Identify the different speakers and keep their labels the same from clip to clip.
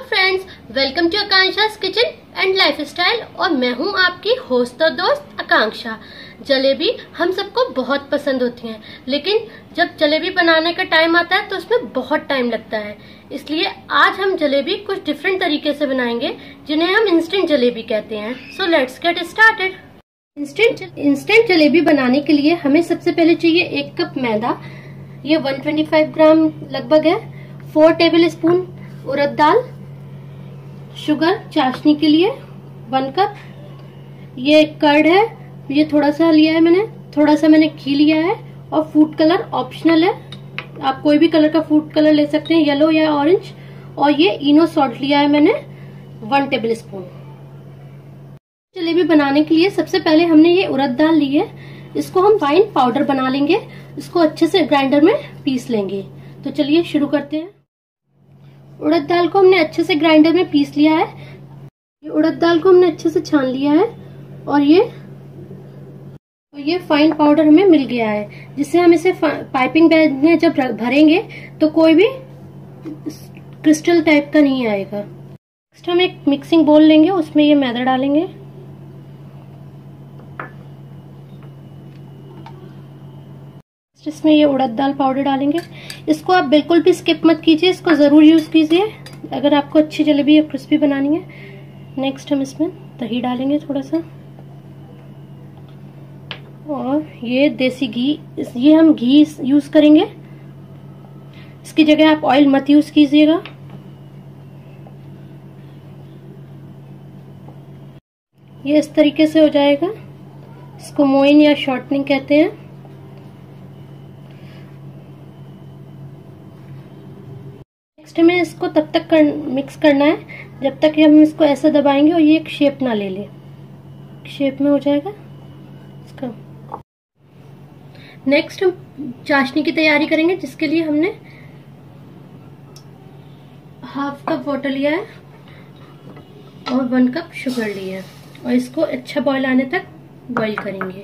Speaker 1: Friends, welcome to Akanksha's kitchen and lifestyle. और मैं हूं आपकी होस्ट और दोस्त आकांक्षा। जलेबी हम सबको बहुत पसंद होती हैं, लेकिन जब जलेबी बनाने का टाइम आता है तो उसमें बहुत टाइम लगता है। इसलिए आज हम जलेबी कुछ डिफरेंट तरीके से बनाएंगे, जिन्हें हम इंस्टेंट जलेबी कहते हैं। So let's get started. Instant jalebi बनाने के लिए हमें सबसे पहले चाहिए 1 कप मैदा, ये 125 ग्राम लगभग है, 4 टेबल स्पून उड़द दाल, शुगर चाशनी के लिए 1 कप, ये कर्ड है, ये थोड़ा सा लिया है मैंने, थोड़ा सा मैंने घी लिया है, और फूड कलर ऑप्शनल है, आप कोई भी कलर का फूड कलर ले सकते हैं, येलो या ऑरेंज। और ये इनो सॉल्ट लिया है मैंने 1 टेबल स्पून। जलेबी बनाने के लिए सबसे पहले हमने ये उड़द दाल ली है, इसको हम फाइन पाउडर बना लेंगे, इसको अच्छे से ग्राइंडर में पीस लेंगे। तो चलिए शुरू करते हैं। उड़द दाल को हमने अच्छे से ग्राइंडर में पीस लिया है, ये उड़द दाल को हमने अच्छे से छान लिया है, और ये फाइन पाउडर हमें मिल गया है, जिससे हम इसे पाइपिंग बैग में जब भरेंगे तो कोई भी क्रिस्टल टाइप का नहीं आएगा। नेक्स्ट हम एक मिक्सिंग बोल लेंगे, उसमें ये मैदा डालेंगे, इसमें ये उड़द दाल पाउडर डालेंगे। इसको आप बिल्कुल भी स्किप मत कीजिए, इसको जरूर यूज कीजिए अगर आपको अच्छी जलेबी या क्रिस्पी बनानी है। नेक्स्ट हम इसमें दही डालेंगे थोड़ा सा, और ये देसी घी, ये हम घी यूज करेंगे, इसकी जगह आप ऑयल मत यूज कीजिएगा। ये इस तरीके से हो जाएगा, इसको मोइन या शॉर्टनिंग कहते हैं। नेक्स्ट हमें इसको तब तक मिक्स करना है जब तक हम इसको ऐसा दबाएंगे और ये एक शेप ना ले ले, शेप में हो जाएगा इसका। नेक्स्ट हम चाशनी की तैयारी करेंगे, जिसके लिए हमने ½ कप वाटर लिया है और 1 कप शुगर ली है, और इसको अच्छा बॉईल आने तक बॉईल करेंगे।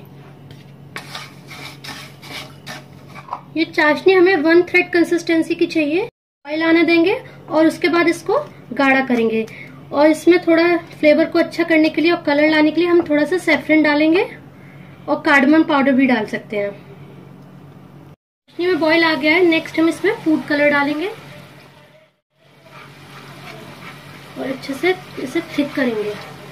Speaker 1: ये चाशनी हमें 1 थ्रेड कंसिस्टेंसी की चाहिए। बॉईल आने देंगे और उसके बाद इसको गाढ़ा करेंगे, और इसमें थोड़ा फ्लेवर को अच्छा करने के लिए और कलर लाने के लिए हम थोड़ा सा सैफरन डालेंगे, और कार्डमम पाउडर भी डाल सकते हैं। चाशनी में बॉईल आ गया है, नेक्स्ट हम इसमें फूड कलर डालेंगे और अच्छे से इसे थिक करेंगे।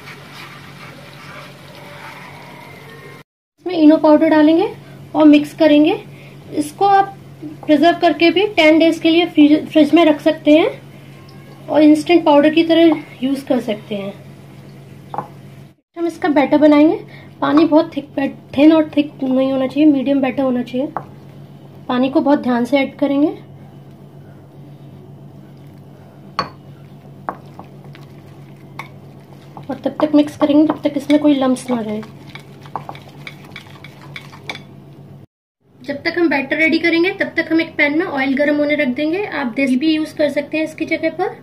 Speaker 1: इसमें इनो पाउडर डालेंगे और मिक्स करेंगे। इसको आप प्रिजर्व करके भी 10 डेज के लिए फ्रिज में रख सकते हैं, और इंस्टेंट पाउडर की तरह यूज कर सकते हैं। हम इसका बैटर बनाएंगे। पानी बहुत थिन और थिक नहीं होना चाहिए, मीडियम बैटर होना चाहिए। पानी को बहुत ध्यान से ऐड करेंगे, और तब तक मिक्स करेंगे जब तक इसमें कोई लम्स ना रहे। जब तक हम बैटर रेडी करेंगे तब तक हम एक पैन में ऑयल गर्म होने रख देंगे। आप देसी भी यूज कर सकते हैं इसकी जगह पर।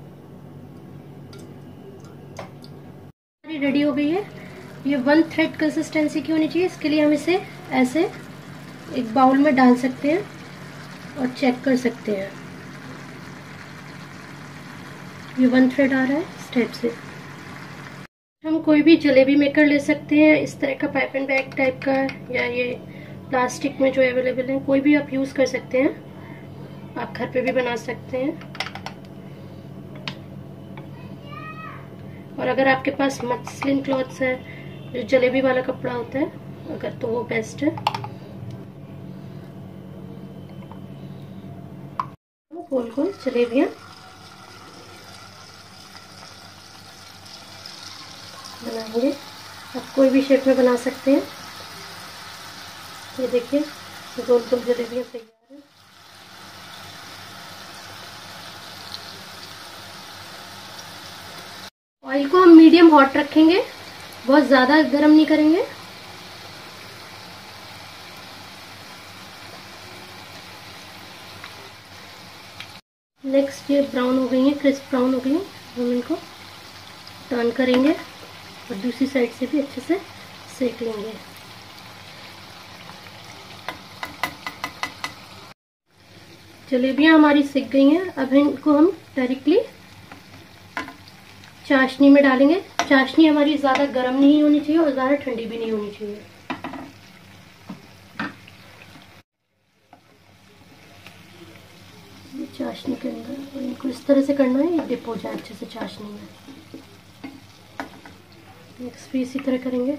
Speaker 1: रेडी हो गई है, ये 1 थ्रेड कंसिस्टेंसी की होनी चाहिए। इसके लिए हम इसे ऐसे एक बाउल में डाल सकते हैं और चेक कर सकते हैं, ये 1 थ्रेड आ रहा है इस टाइप से। हम कोई भी जलेबी मेकर ले सकते हैं, इस तरह का पाइप एंड बैग टाइप का, या ये प्लास्टिक में जो अवेलेबल है, कोई भी आप यूज कर सकते हैं। आप घर पे भी बना सकते हैं, और अगर आपके पास मसलिन क्लॉथ्स है, जो जलेबी वाला कपड़ा होता है, अगर तो वो बेस्ट है। गोल गोल जलेबियां बनाएंगे, आप कोई भी शेप में बना सकते हैं। ये देखिए गोल गोल जलेबियां तैयार है। ऑयल को हम मीडियम हॉट रखेंगे, बहुत ज्यादा गर्म नहीं करेंगे। नेक्स्ट ये ब्राउन हो गई है, क्रिस्प ब्राउन हो गई है, हम इनको टर्न करेंगे और दूसरी साइड से भी अच्छे से सेक लेंगे। जलेबियां हमारी सिक गई हैं, अब इनको हम डायरेक्टली चाशनी में डालेंगे। चाशनी हमारी ज्यादा गर्म नहीं होनी चाहिए और ज्यादा ठंडी भी नहीं होनी चाहिए। चाशनी के अंदर इनको इस तरह से करना है, ये डिप हो जाए अच्छे से चाशनी में। नेक्स्ट भी इसी तरह करेंगे।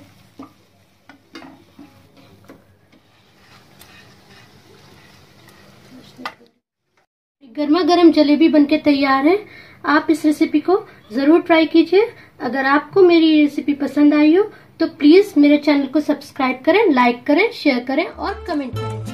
Speaker 1: गर्मा गर्म जलेबी बनके तैयार है। आप इस रेसिपी को जरूर ट्राई कीजिए। अगर आपको मेरी रेसिपी पसंद आई हो तो प्लीज मेरे चैनल को सब्सक्राइब करें, लाइक करें, शेयर करें और कमेंट करें।